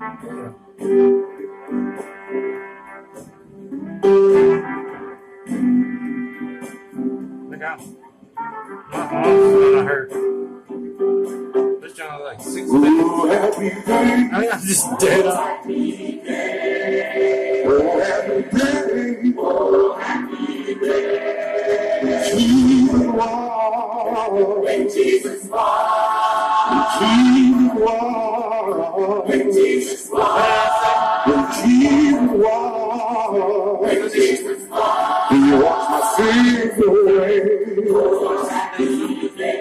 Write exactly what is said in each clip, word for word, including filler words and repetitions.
Look out. My arm's gonna hurt. This John like six minutes. I mean, I'm just dead up. Happy day. Oh, happy day. Oh, happy day. Jesus walked. When Jesus walked. Jesus walked. When Jesus walked. When Jesus walked. When Jesus walked. He washed my sins away. Oh, happy day.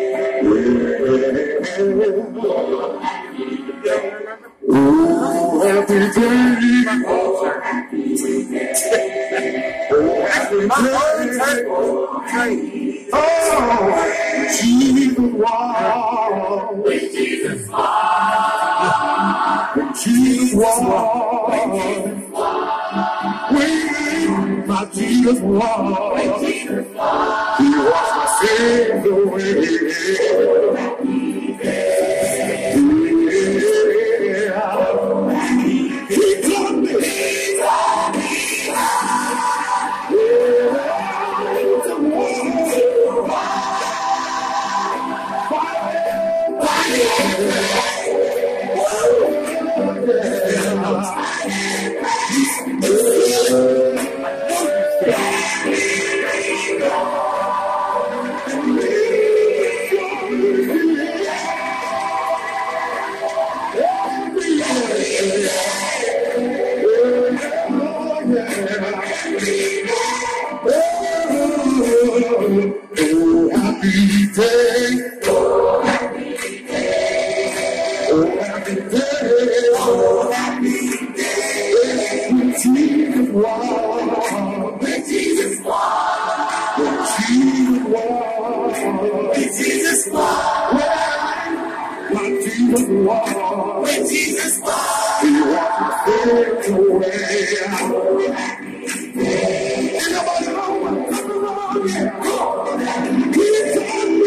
Oh, happy day. Oh, happy day. Oh, happy day. Oh, happy day. Oh, Jesus walked. When Jesus walked. When Jesus walked. When Jesus walked. When my Jesus walked. When Jesus walked. He washed my sins away. Oh, happy day. He taught me. He taught me. Oh, happy day. Oh, happy day. Oh, happy day. Oh, happy day. When Jesus walked. When Jesus walked. When Jesus walked. When Jesus walked. When Jesus walked. When Jesus walked. He washed my sins away. Oh, happy day. Anybody know what's coming on here? He taught me.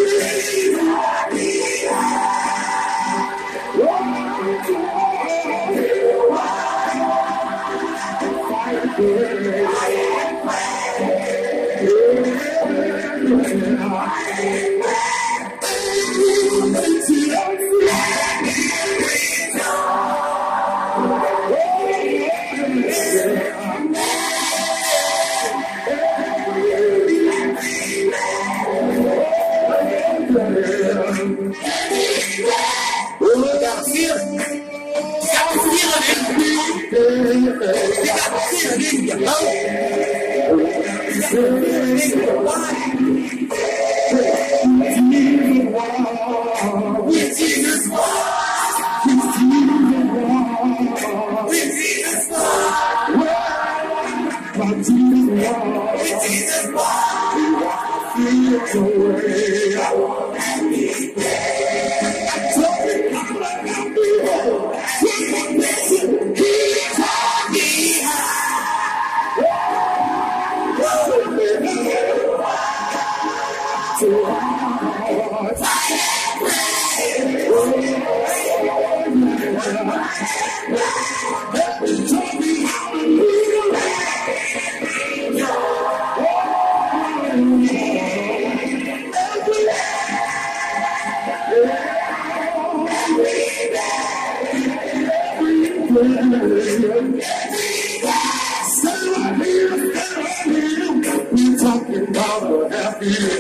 We're talking about a happy day.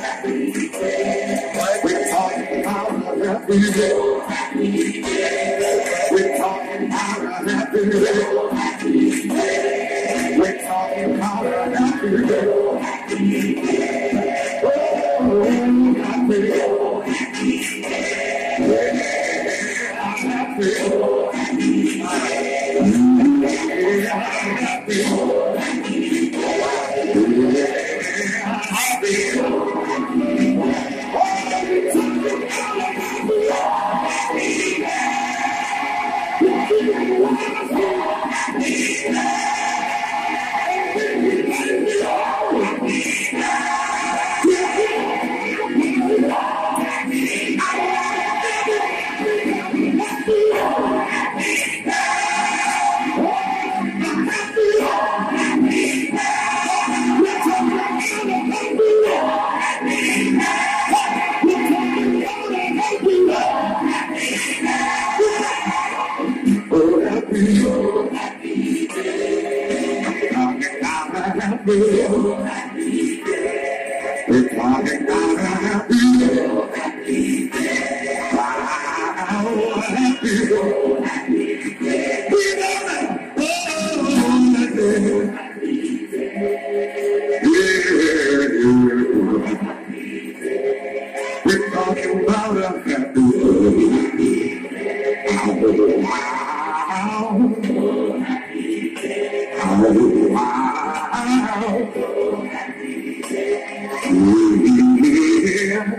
We're talking about a happy day. We're talking about a happy day. We're talking about a happy day. Oh, happy day. We're talking about a happy day. Wow, happy day. We know that. Oh, yeah. We're talking about a happy day. Oh, wow. Oh, wow. Yeah.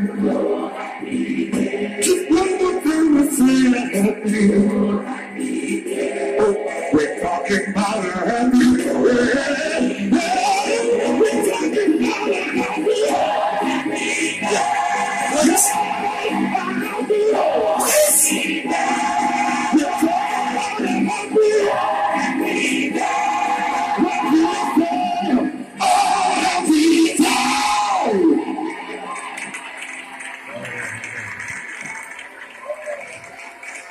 Just one more time to say happy. Oh, we're talking about a